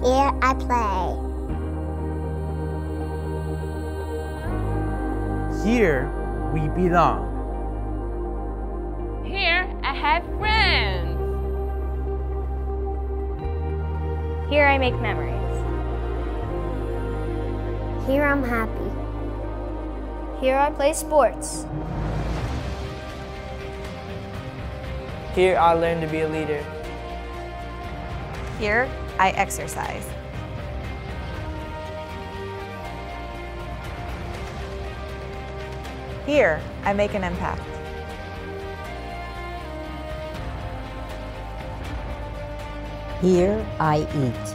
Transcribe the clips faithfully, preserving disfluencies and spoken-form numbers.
Here I play. Here we belong. Here I have friends. Here I make memories. Here I'm happy. Here I play sports. Here I learn to be a leader. Here I exercise. Here I make an impact. Here I eat.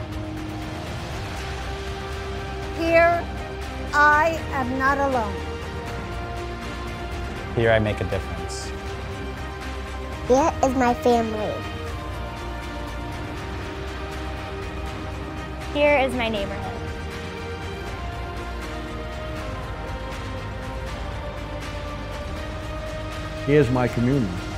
Here I am not alone. Here I make a difference. Here is my family. Here is my neighborhood. Here's my community.